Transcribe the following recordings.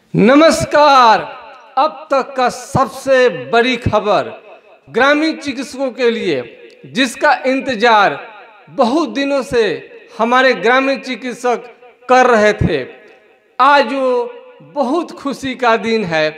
नमस्कार। अब तक का सबसे बड़ी खबर ग्रामीण चिकित्सकों के लिए, जिसका इंतजार बहुत दिनों से हमारे ग्रामीण चिकित्सक कर रहे थे। आज वो बहुत खुशी का दिन है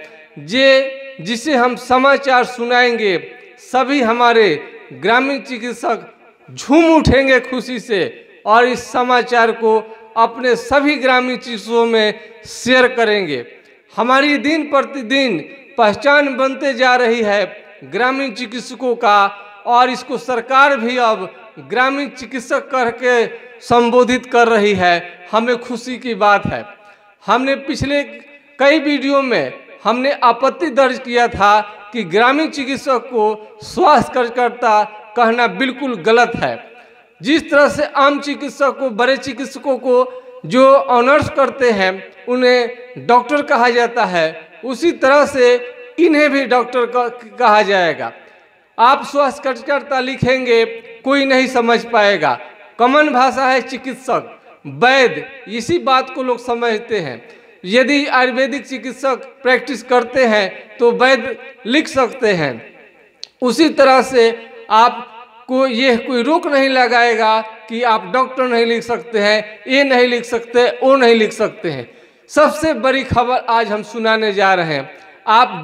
जिसे हम समाचार सुनाएंगे। सभी हमारे ग्रामीण चिकित्सक झूम उठेंगे खुशी से और इस समाचार को अपने सभी ग्रामीण चिकित्सकों में शेयर करेंगे। हमारी दिन प्रतिदिन पहचान बनते जा रही है ग्रामीण चिकित्सकों का, और इसको सरकार भी अब ग्रामीण चिकित्सक करके संबोधित कर रही है। हमें खुशी की बात है। हमने पिछले कई वीडियो में हमने आपत्ति दर्ज किया था कि ग्रामीण चिकित्सक को स्वास्थ्य कार्यकर्ता कहना बिल्कुल गलत है। जिस तरह से आम चिकित्सक को, बड़े चिकित्सकों को जो ऑनर्स करते हैं उन्हें डॉक्टर कहा जाता है, उसी तरह से इन्हें भी डॉक्टर कहा जाएगा। आप स्वास्थ्य कार्यकर्ता लिखेंगे कोई नहीं समझ पाएगा। कॉमन भाषा है चिकित्सक, वैद्य, इसी बात को लोग समझते हैं। यदि आयुर्वेदिक चिकित्सक प्रैक्टिस करते हैं तो वैद्य लिख सकते हैं। उसी तरह से आपको ये कोई रोक नहीं लगाएगा कि आप डॉक्टर नहीं लिख सकते हैं, ये नहीं लिख सकते, वो नहीं लिख सकते हैं। सबसे बड़ी खबर आज हम सुनाने जा रहे हैं। आप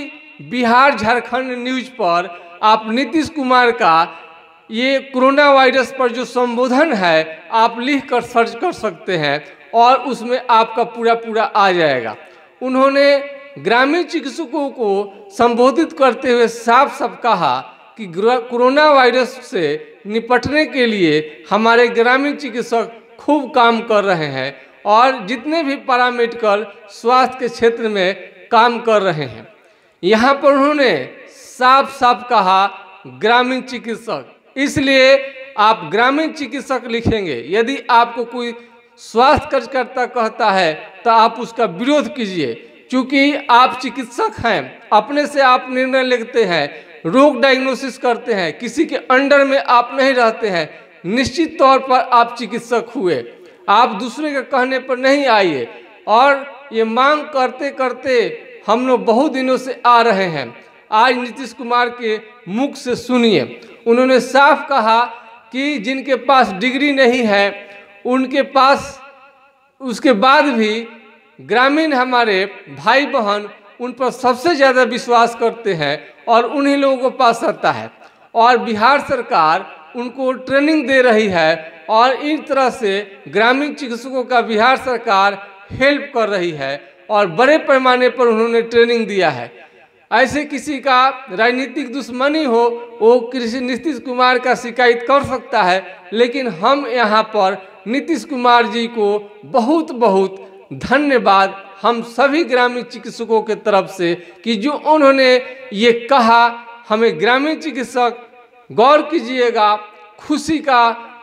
बिहार झारखंड न्यूज पर आप नीतीश कुमार का ये कोरोना वायरस पर जो संबोधन है आप लिख कर सर्च कर सकते हैं और उसमें आपका पूरा आ जाएगा। उन्होंने ग्रामीण चिकित्सकों को संबोधित करते हुए साफ कहा कि कोरोना वायरस से निपटने के लिए हमारे ग्रामीण चिकित्सक खूब काम कर रहे हैं और जितने भी पैरामेडिकल स्वास्थ्य के क्षेत्र में काम कर रहे हैं। यहाँ पर उन्होंने साफ कहा ग्रामीण चिकित्सक, इसलिए आप ग्रामीण चिकित्सक लिखेंगे। यदि आपको कोई स्वास्थ्य कार्यकर्ता कहता है तो आप उसका विरोध कीजिए, क्योंकि आप चिकित्सक हैं, अपने से आप निर्णय लेते हैं, रोग डायग्नोसिस करते हैं, किसी के अंडर में आप नहीं रहते हैं। निश्चित तौर पर आप चिकित्सक हुए, आप दूसरे के कहने पर नहीं आइए। और ये मांग करते करते हम लोग बहुत दिनों से आ रहे हैं। आज नीतीश कुमार के मुख से सुनिए। उन्होंने साफ कहा कि जिनके पास डिग्री नहीं है उनके पास, उसके बाद भी ग्रामीण हमारे भाई बहन उन पर सबसे ज़्यादा विश्वास करते हैं और उन्हीं लोगों को पास आता है। और बिहार सरकार उनको ट्रेनिंग दे रही है और इस तरह से ग्रामीण चिकित्सकों का बिहार सरकार हेल्प कर रही है और बड़े पैमाने पर उन्होंने ट्रेनिंग दिया है। ऐसे किसी का राजनीतिक दुश्मनी हो वो किसी नीतीश कुमार का शिकायत कर सकता है, लेकिन हम यहाँ पर नीतीश कुमार जी को बहुत धन्यवाद हम सभी ग्रामीण चिकित्सकों के तरफ से कि जो उन्होंने ये कहा। हमें ग्रामीण चिकित्सक गौर कीजिएगा, खुशी का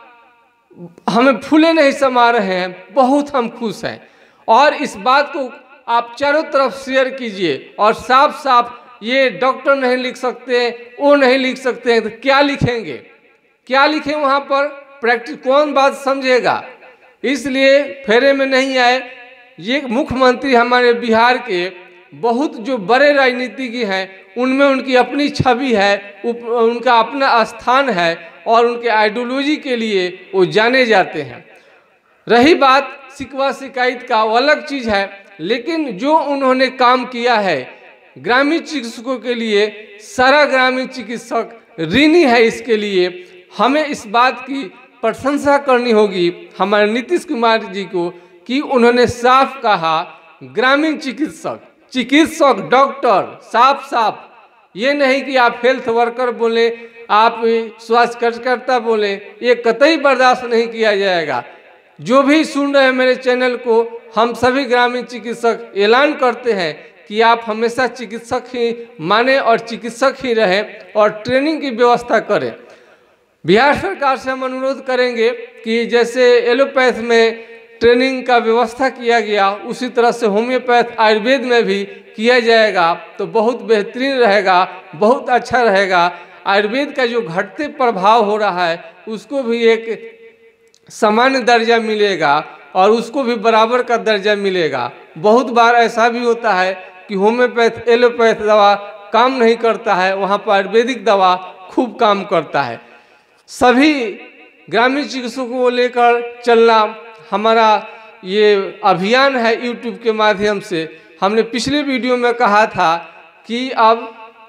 हमें फूले नहीं समा रहे हैं, बहुत हम खुश हैं। और इस बात को आप चारों तरफ शेयर कीजिए और साफ ये डॉक्टर नहीं लिख सकते, वो नहीं लिख सकते हैं, तो क्या लिखेंगे, क्या लिखें वहाँ पर? प्रैक्टिस कौन बात समझेगा? इसलिए फेरे में नहीं आए। ये मुख्यमंत्री हमारे बिहार के बहुत जो बड़े राजनीतिज्ञ हैं उनमें उनकी अपनी छवि है, उनका अपना स्थान है और उनके आइडियोलॉजी के लिए वो जाने जाते हैं। रही बात शिकवा शिकायत का, वो अलग चीज़ है, लेकिन जो उन्होंने काम किया है ग्रामीण चिकित्सकों के लिए, सारा ग्रामीण चिकित्सक ऋणी है। इसके लिए हमें इस बात की प्रशंसा करनी होगी हमारे नीतीश कुमार जी को कि उन्होंने साफ कहा ग्रामीण चिकित्सक डॉक्टर, साफ ये नहीं कि आप हेल्थ वर्कर बोले, आप स्वास्थ्य कार्यकर्ता बोले, ये कतई बर्दाश्त नहीं किया जाएगा। जो भी सुन रहे हैं मेरे चैनल को, हम सभी ग्रामीण चिकित्सक ऐलान करते हैं कि आप हमेशा चिकित्सक ही माने और चिकित्सक ही रहें और ट्रेनिंग की व्यवस्था करें। बिहार सरकार से हम अनुरोध करेंगे कि जैसे एलोपैथ में ट्रेनिंग का व्यवस्था किया गया, उसी तरह से होम्योपैथ आयुर्वेद में भी किया जाएगा तो बहुत बेहतरीन रहेगा, बहुत अच्छा रहेगा। आयुर्वेद का जो घटते प्रभाव हो रहा है उसको भी एक सामान्य दर्जा मिलेगा और उसको भी बराबर का दर्जा मिलेगा। बहुत बार ऐसा भी होता है कि होम्योपैथ एलोपैथ दवा काम नहीं करता है, वहाँ पर आयुर्वेदिक दवा खूब काम करता है। सभी ग्रामीण चिकित्सकों को लेकर चलना हमारा ये अभियान है। यूट्यूब के माध्यम से हमने पिछले वीडियो में कहा था कि अब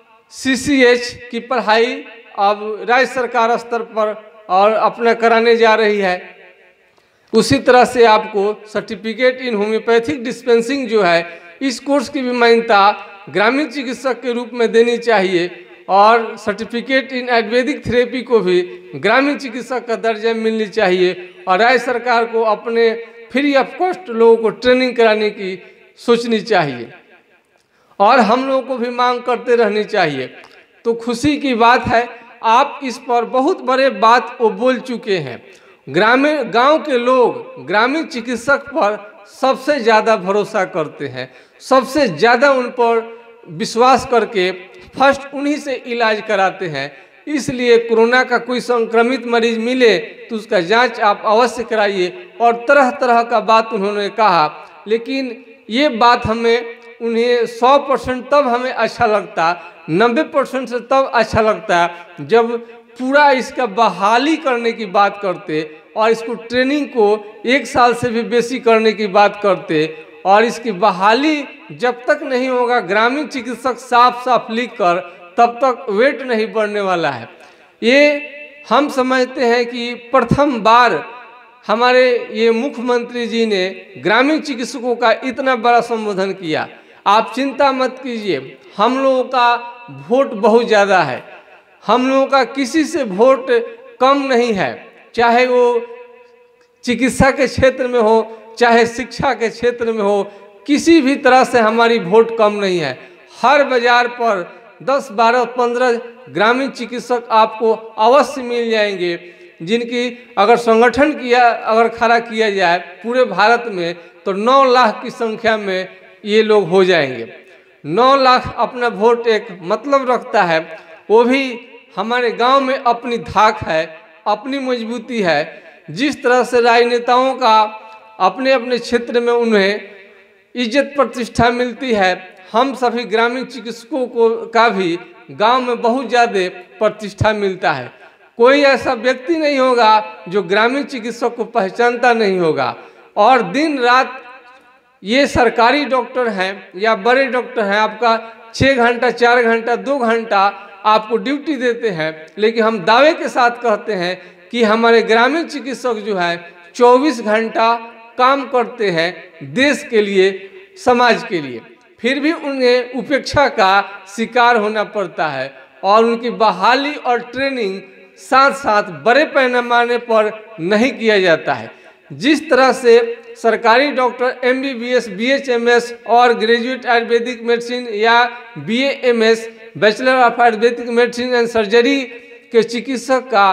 CCH की पढ़ाई अब राज्य सरकार स्तर पर और अपना कराने जा रही है। उसी तरह से आपको सर्टिफिकेट इन होम्योपैथिक डिस्पेंसिंग जो है, इस कोर्स की भी मान्यता ग्रामीण चिकित्सक के रूप में देनी चाहिए और सर्टिफिकेट इन आयुर्वेदिक थेरेपी को भी ग्रामीण चिकित्सक का दर्जा मिलनी चाहिए और राज्य सरकार को अपने फ्री ऑफ कॉस्ट लोगों को ट्रेनिंग कराने की सोचनी चाहिए और हम लोगों को भी मांग करते रहनी चाहिए। तो खुशी की बात है, आप इस पर बहुत बड़े बात वो बोल चुके हैं। ग्रामीण गांव के लोग ग्रामीण चिकित्सक पर सबसे ज़्यादा भरोसा करते हैं, सबसे ज़्यादा उन पर विश्वास करके फर्स्ट उन्हीं से इलाज कराते हैं। इसलिए कोरोना का कोई संक्रमित मरीज मिले तो उसका जांच आप अवश्य कराइए और तरह तरह का बात उन्होंने कहा, लेकिन ये बात हमें उन्हें 100% तब हमें अच्छा लगता, 90% से तब अच्छा लगता जब पूरा इसका बहाली करने की बात करते और इसको ट्रेनिंग को 1 साल से भी बेसी करने की बात करते और इसकी बहाली जब तक नहीं होगा ग्रामीण चिकित्सक साफ साफ लिख कर, तब तक वेट नहीं बढ़ने वाला है। ये हम समझते हैं कि प्रथम बार हमारे ये मुख्यमंत्री जी ने ग्रामीण चिकित्सकों का इतना बड़ा संबोधन किया। आप चिंता मत कीजिए, हम लोगों का वोट बहुत ज़्यादा है, हम लोगों का किसी से वोट कम नहीं है, चाहे वो चिकित्सा के क्षेत्र में हो चाहे शिक्षा के क्षेत्र में हो, किसी भी तरह से हमारी वोट कम नहीं है। हर बाजार पर 10, 12, 15 ग्रामीण चिकित्सक आपको अवश्य मिल जाएंगे, जिनकी अगर संगठन अगर खड़ा किया जाए पूरे भारत में तो 9 लाख की संख्या में ये लोग हो जाएंगे। 9 लाख अपना वोट एक मतलब रखता है, वो भी हमारे गांव में अपनी धाक है, अपनी मजबूती है। जिस तरह से राजनेताओं का अपने अपने क्षेत्र में उन्हें इज्जत प्रतिष्ठा मिलती है, हम सभी ग्रामीण चिकित्सकों का भी गांव में बहुत ज़्यादा प्रतिष्ठा मिलता है। कोई ऐसा व्यक्ति नहीं होगा जो ग्रामीण चिकित्सक को पहचानता नहीं होगा। और दिन रात ये सरकारी डॉक्टर हैं या बड़े डॉक्टर हैं, आपका 6 घंटा 4 घंटा 2 घंटा आपको ड्यूटी देते हैं, लेकिन हम दावे के साथ कहते हैं कि हमारे ग्रामीण चिकित्सक जो है 24 घंटा काम करते हैं देश के लिए, समाज के लिए, फिर भी उन्हें उपेक्षा का शिकार होना पड़ता है और उनकी बहाली और ट्रेनिंग साथ साथ बड़े पैमाने पर नहीं किया जाता है। जिस तरह से सरकारी डॉक्टर MBBS, BHMS और ग्रेजुएट आयुर्वेदिक मेडिसिन या BAMS, bachelor of ayurvedic medicine and surgery के चिकित्सक का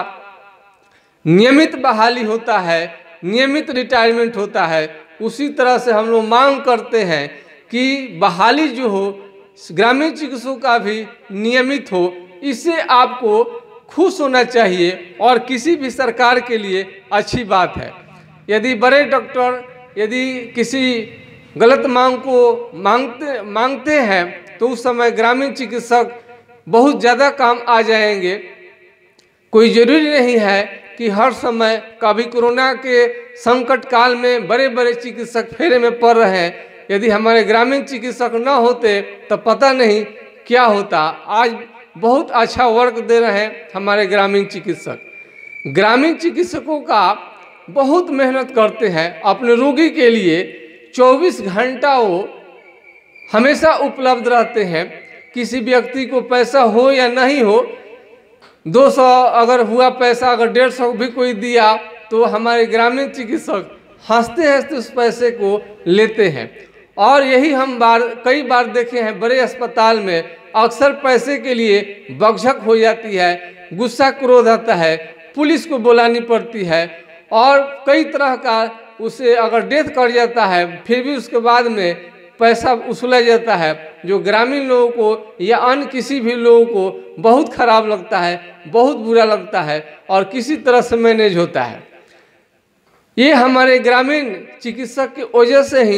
नियमित बहाली होता है, नियमित रिटायरमेंट होता है, उसी तरह से हम लोग मांग करते हैं कि बहाली जो हो ग्रामीण चिकित्सकों का भी नियमित हो। इससे आपको खुश होना चाहिए और किसी भी सरकार के लिए अच्छी बात है। यदि बड़े डॉक्टर यदि किसी गलत मांग को मांगते हैं तो उस समय ग्रामीण चिकित्सक बहुत ज़्यादा काम आ जाएंगे। कोई ज़रूरी नहीं है कि हर समय, कभी कोरोना के संकट काल में बड़े बड़े चिकित्सक फेरे में पड़ रहे हैं। यदि हमारे ग्रामीण चिकित्सक न होते तो पता नहीं क्या होता। आज बहुत अच्छा वर्क दे रहे हैं हमारे ग्रामीण चिकित्सक। ग्रामीण चिकित्सकों का बहुत मेहनत करते हैं अपने रोगी के लिए, 24 घंटा वो हमेशा उपलब्ध रहते हैं। किसी व्यक्ति को पैसा हो या नहीं हो, 200 अगर हुआ पैसा, अगर 150 भी कोई दिया तो हमारे ग्रामीण चिकित्सक हंसते हंसते उस पैसे को लेते हैं। और यही हम कई बार देखे हैं, बड़े अस्पताल में अक्सर पैसे के लिए बकझक हो जाती है, गुस्सा क्रोध आता है, पुलिस को बुलानी पड़ती है और कई तरह का उसे अगर डेथ कर जाता है फिर भी उसके बाद में पैसा वसूला जाता है, जो ग्रामीण लोगों को या अन्य किसी भी लोगों को बहुत खराब लगता है, बहुत बुरा लगता है और किसी तरह से मैनेज होता है। ये हमारे ग्रामीण चिकित्सक की वजह से ही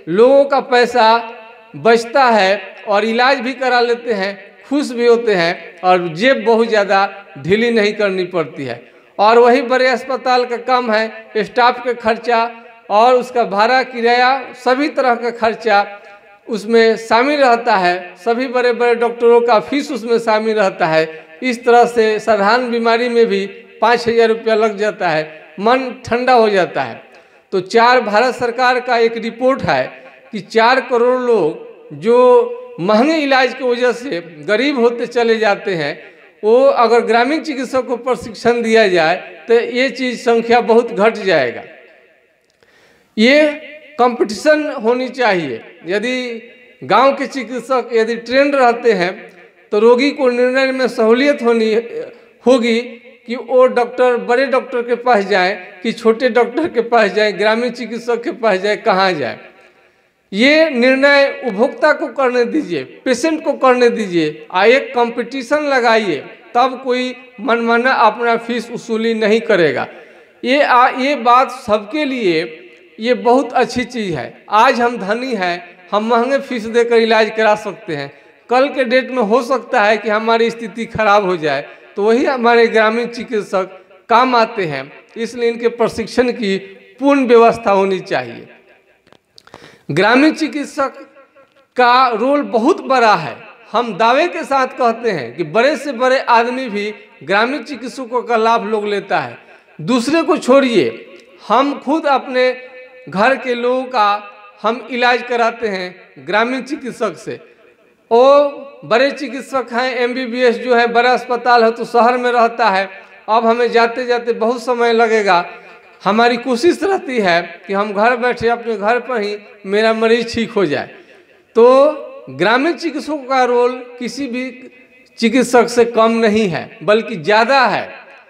लोगों का पैसा बचता है और इलाज भी करा लेते हैं, खुश भी होते हैं और जेब बहुत ज़्यादा ढीली नहीं करनी पड़ती है। और वही बड़े अस्पताल का काम है, स्टाफ के खर्चा और उसका भाड़ा किराया सभी तरह का खर्चा उसमें शामिल रहता है। सभी बड़े बड़े डॉक्टरों का फीस उसमें शामिल रहता है। इस तरह से साधारण बीमारी में भी 5,000 रुपया लग जाता है, मन ठंडा हो जाता है। तो भारत सरकार का एक रिपोर्ट है कि 4 करोड़ लोग जो महंगे इलाज की वजह से गरीब होते चले जाते हैं, वो अगर ग्रामीण चिकित्सक को प्रशिक्षण दिया जाए तो ये चीज़ संख्या बहुत घट जाएगा। ये कंपटीशन होनी चाहिए। यदि गांव के चिकित्सक यदि ट्रेंड रहते हैं तो रोगी को निर्णय में सहूलियत होगी कि वो डॉक्टर बड़े डॉक्टर के पास जाए कि छोटे डॉक्टर के पास जाए, ग्रामीण चिकित्सक के पास जाए, कहाँ जाए। ये निर्णय उपभोक्ता को करने दीजिए, पेशेंट को करने दीजिए। एक कंपटीशन लगाइए, तब कोई मनमाना अपना फीस वसूली नहीं करेगा। ये बात सबके लिए ये बहुत अच्छी चीज़ है। आज हम धनी हैं, हम महंगे फीस देकर इलाज करा सकते हैं। कल के डेट में हो सकता है कि हमारी स्थिति खराब हो जाए, तो वही हमारे ग्रामीण चिकित्सक काम आते हैं। इसलिए इनके प्रशिक्षण की पूर्ण व्यवस्था होनी चाहिए। ग्रामीण चिकित्सक का रोल बहुत बड़ा है। हम दावे के साथ कहते हैं कि बड़े से बड़े आदमी भी ग्रामीण चिकित्सकों का लाभ लोग लेता है। दूसरे को छोड़िए, हम खुद अपने घर के लोगों का हम इलाज कराते हैं ग्रामीण चिकित्सक से। वो बड़े चिकित्सक हैं, MBBS जो है, बड़ा अस्पताल है तो शहर में रहता है। अब हमें जाते जाते बहुत समय लगेगा। हमारी कोशिश रहती है कि हम घर बैठे अपने घर पर ही मेरा मरीज ठीक हो जाए। तो ग्रामीण चिकित्सकों का रोल किसी भी चिकित्सक से कम नहीं है, बल्कि ज़्यादा है।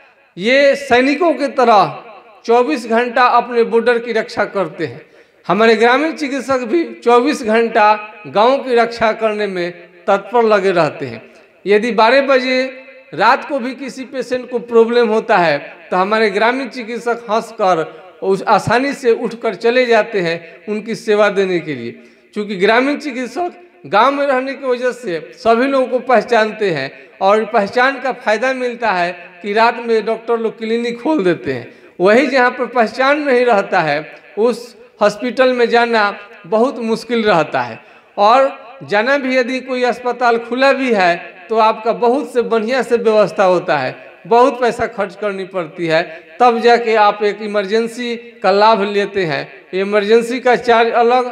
ये सैनिकों की तरह 24 घंटा अपने बॉर्डर की रक्षा करते हैं। हमारे ग्रामीण चिकित्सक भी 24 घंटा गांव की रक्षा करने में तत्पर लगे रहते हैं। यदि 12 बजे रात को भी किसी पेशेंट को प्रॉब्लम होता है तो हमारे ग्रामीण चिकित्सक हंसकर उस आसानी से उठकर चले जाते हैं उनकी सेवा देने के लिए। क्योंकि ग्रामीण चिकित्सक गांव में रहने की वजह से सभी लोगों को पहचानते हैं और पहचान का फायदा मिलता है कि रात में डॉक्टर लोग क्लिनिक खोल देते हैं। वही जहाँ पर पहचान नहीं रहता है उस हॉस्पिटल में जाना बहुत मुश्किल रहता है। और जाना भी यदि कोई अस्पताल खुला भी है तो आपका बहुत से बढ़िया से व्यवस्था होता है, बहुत पैसा खर्च करनी पड़ती है, तब जाके आप एक इमरजेंसी का लाभ लेते हैं। इमरजेंसी का चार्ज अलग,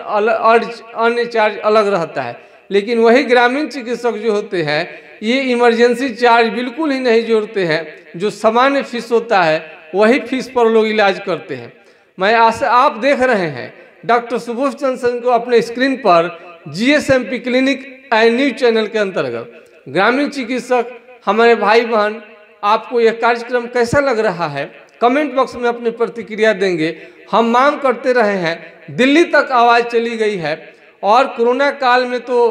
अन्य चार्ज अलग रहता है। लेकिन वही ग्रामीण चिकित्सक जो होते हैं ये इमरजेंसी चार्ज बिल्कुल ही नहीं जोड़ते हैं। जो सामान्य फीस होता है वही फीस पर लोग इलाज करते हैं। मैं आप देख रहे हैं डॉक्टर सुबोध चंद्र सिंह को अपने स्क्रीन पर GSMP क्लिनिक न्यूज चैनल के अंतर्गत। ग्रामीण चिकित्सक हमारे भाई बहन, आपको यह कार्यक्रम कैसा लग रहा है कमेंट बॉक्स में अपनी प्रतिक्रिया देंगे। हम मांग करते रहे हैं, दिल्ली तक आवाज़ चली गई है। और कोरोना काल में तो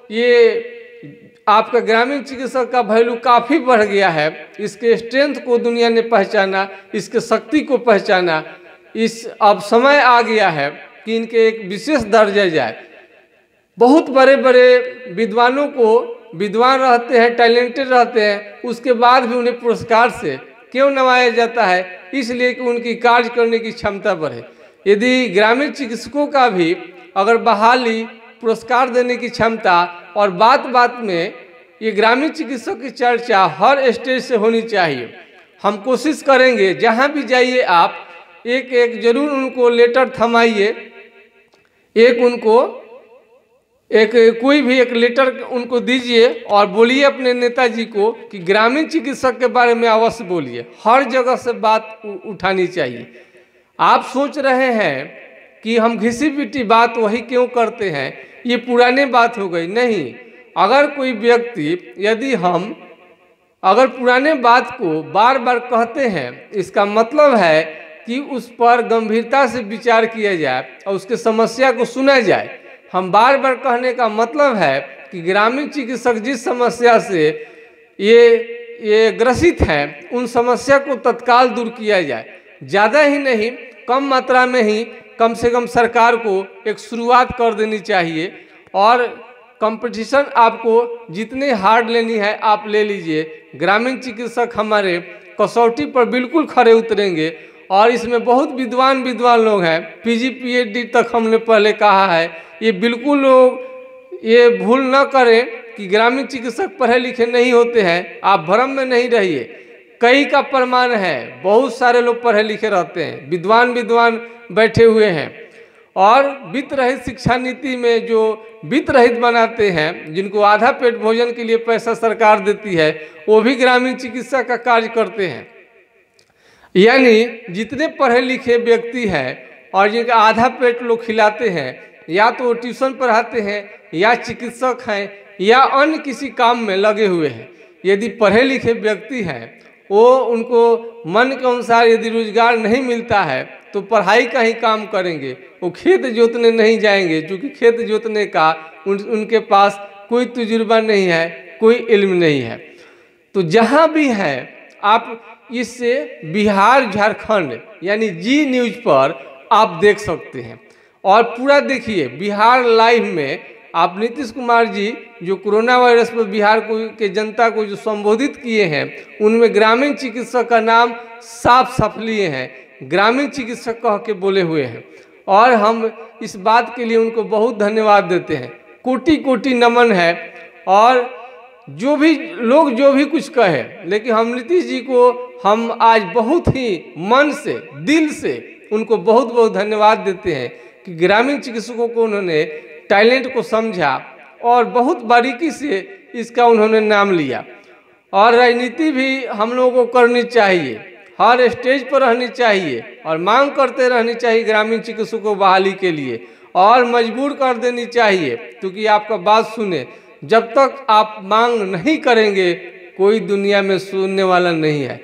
ये आपका ग्रामीण चिकित्सक का वैल्यू काफ़ी बढ़ गया है। इसके स्ट्रेंथ को दुनिया ने पहचाना, इसके शक्ति को पहचाना। अब समय आ गया है कि इनके एक विशेष दर्जा जाए। बहुत बड़े बड़े विद्वानों को, विद्वान रहते हैं, टैलेंटेड रहते हैं, उसके बाद भी उन्हें पुरस्कार से क्यों नवाया जाता है? इसलिए कि उनकी कार्य करने की क्षमता बढ़े। यदि ग्रामीण चिकित्सकों का भी अगर बहाली, पुरस्कार देने की क्षमता और बात बात में ये ग्रामीण चिकित्सक की चर्चा हर स्टेज से होनी चाहिए। हम कोशिश करेंगे, जहाँ भी जाइए आप एक जरूर उनको लेटर थमाइए, कोई भी एक लेटर उनको दीजिए और बोलिए अपने नेताजी को कि ग्रामीण चिकित्सक के बारे में अवश्य बोलिए। हर जगह से बात उठानी चाहिए। आप सोच रहे हैं कि हम घिसी पिटी बात वही क्यों करते हैं, ये पुरानी बात हो गई। नहीं, अगर कोई व्यक्ति, यदि हम अगर पुराने बात को बार बार कहते हैं, इसका मतलब है कि उस पर गंभीरता से विचार किया जाए और उसके समस्या को सुना जाए। हम बार बार कहने का मतलब है कि ग्रामीण चिकित्सक जिस समस्या से ये ग्रसित हैं, उन समस्या को तत्काल दूर किया जाए। ज़्यादा ही नहीं, कम मात्रा में ही कम से कम सरकार को एक शुरुआत कर देनी चाहिए। और कंपटीशन आपको जितने हार्ड लेनी है आप ले लीजिए, ग्रामीण चिकित्सक हमारे कसौटी पर बिल्कुल खरे उतरेंगे। और इसमें बहुत विद्वान लोग हैं, पीजी पीएचडी तक हमने पहले कहा है। ये बिल्कुल लोग ये भूल न करें कि ग्रामीण चिकित्सक पढ़े लिखे नहीं होते हैं। आप भ्रम में नहीं रहिए, कई का प्रमाण है, बहुत सारे लोग पढ़े लिखे रहते हैं, विद्वान बैठे हुए हैं। और वित्त रहित शिक्षा नीति में जो वित्त रहित बनाते हैं, जिनको आधा पेट भोजन के लिए पैसा सरकार देती है, वो भी ग्रामीण चिकित्सा का कार्य करते हैं। यानी जितने पढ़े लिखे व्यक्ति हैं और जिनका आधा पेट लोग खिलाते हैं, या तो वो ट्यूशन पढ़ाते हैं, या चिकित्सक हैं, या अन्य किसी काम में लगे हुए हैं। यदि पढ़े लिखे व्यक्ति हैं, वो उनको मन के अनुसार यदि रोजगार नहीं मिलता है तो पढ़ाई का ही काम करेंगे, वो खेत जोतने नहीं जाएंगे, क्योंकि खेत जोतने का उनके पास कोई तजुर्बा नहीं है, कोई इल्म नहीं है। तो जहाँ भी है आप इससे बिहार झारखंड यानी जी न्यूज़ पर आप देख सकते हैं। और पूरा देखिए, बिहार लाइव में आप नीतीश कुमार जी जो कोरोना वायरस पर बिहार के जनता को जो संबोधित किए हैं, उनमें ग्रामीण चिकित्सक का नाम साफ लिए हैं, ग्रामीण चिकित्सक कह के बोले हुए हैं। और हम इस बात के लिए उनको बहुत धन्यवाद देते हैं, कोटि कोटि नमन है। और जो भी लोग जो भी कुछ कहे, लेकिन हम नीतीश जी को हम आज बहुत ही मन से दिल से उनको बहुत बहुत धन्यवाद देते हैं कि ग्रामीण चिकित्सकों को उन्होंने टैलेंट को समझा और बहुत बारीकी से इसका उन्होंने नाम लिया। और राजनीति भी हम लोगों को करनी चाहिए, हर स्टेज पर रहनी चाहिए और मांग करते रहनी चाहिए ग्रामीण चिकित्सकों को बहाली के लिए, और मजबूर कर देनी चाहिए, क्योंकि आपका बात सुने। जब तक आप मांग नहीं करेंगे कोई दुनिया में सुनने वाला नहीं है।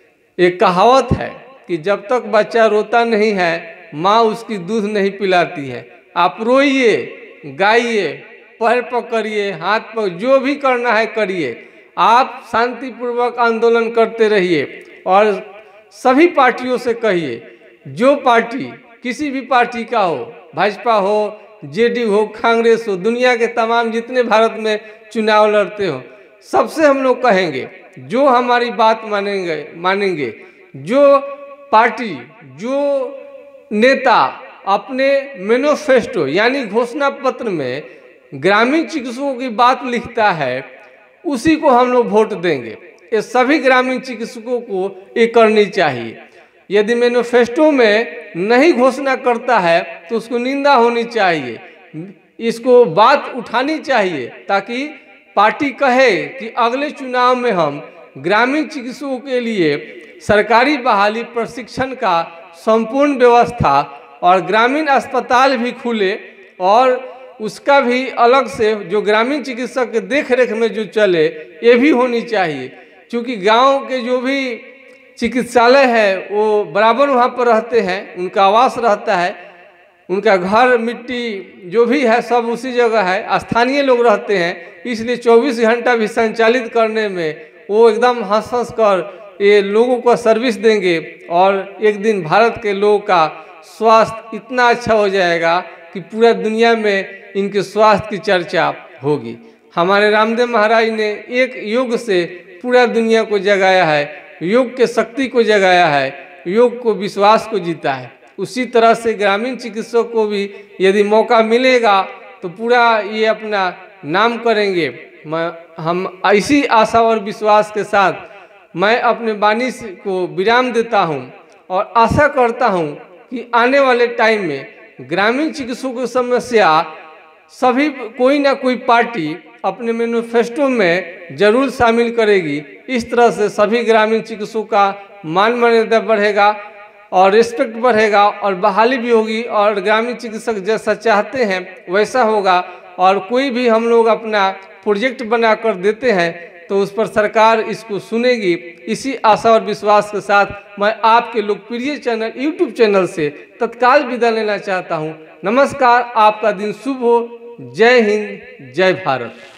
एक कहावत है कि जब तक बच्चा रोता नहीं है माँ उसकी दूध नहीं पिलाती है। आप रोइए, गाइए, पैर पकड़िए, हाथ पर जो भी करना है करिए। आप शांतिपूर्वक आंदोलन करते रहिए और सभी पार्टियों से कहिए, जो पार्टी किसी भी पार्टी का हो, भाजपा हो, जेडीयू हो, कांग्रेस हो, दुनिया के तमाम जितने भारत में चुनाव लड़ते हो, सबसे हम लोग कहेंगे जो हमारी बात मानेंगे, जो पार्टी, जो नेता अपने मैनिफेस्टो यानी घोषणा पत्र में ग्रामीण चिकित्सकों की बात लिखता है, उसी को हम लोग वोट देंगे। ये सभी ग्रामीण चिकित्सकों को ये करनी चाहिए। यदि मैनिफेस्टो में नहीं घोषणा करता है तो उसको निंदा होनी चाहिए, इसको बात उठानी चाहिए, ताकि पार्टी कहे कि अगले चुनाव में हम ग्रामीण चिकित्सकों के लिए सरकारी बहाली प्रशिक्षण का संपूर्ण व्यवस्था और ग्रामीण अस्पताल भी खुले, और उसका भी अलग से जो ग्रामीण चिकित्सक के देख रेख में जो चले, ये भी होनी चाहिए। क्योंकि गांव के जो भी चिकित्सालय है वो बराबर वहाँ पर रहते हैं, उनका आवास रहता है, उनका घर मिट्टी जो भी है सब उसी जगह है, स्थानीय लोग रहते हैं, इसलिए 24 घंटा भी संचालित करने में वो एकदम हंस कर ये लोगों को सर्विस देंगे। और एक दिन भारत के लोगों का स्वास्थ्य इतना अच्छा हो जाएगा कि पूरा दुनिया में इनके स्वास्थ्य की चर्चा होगी। हमारे रामदेव महाराज ने एक योग से पूरा दुनिया को जगाया है, योग के शक्ति को जगाया है, योग को विश्वास को जीता है। उसी तरह से ग्रामीण चिकित्सक को भी यदि मौका मिलेगा तो पूरा ये अपना नाम करेंगे। हम इसी आशा और विश्वास के साथ मैं अपने वाणी को विराम देता हूं और आशा करता हूं कि आने वाले टाइम में ग्रामीण चिकित्सकों की समस्या सभी कोई ना कोई पार्टी अपने मैनिफेस्टो में जरूर शामिल करेगी। इस तरह से सभी ग्रामीण चिकित्सकों का मान मर्यादा बढ़ेगा और रिस्पेक्ट बढ़ेगा और बहाली भी होगी, और ग्रामीण चिकित्सक जैसा चाहते हैं वैसा होगा। और कोई भी हम लोग अपना प्रोजेक्ट बनाकर देते हैं तो उस पर सरकार इसको सुनेगी। इसी आशा और विश्वास के साथ मैं आपके लोकप्रिय चैनल यूट्यूब चैनल से तत्काल विदा लेना चाहता हूं। नमस्कार, आपका दिन शुभ हो। जय हिंद, जय भारत।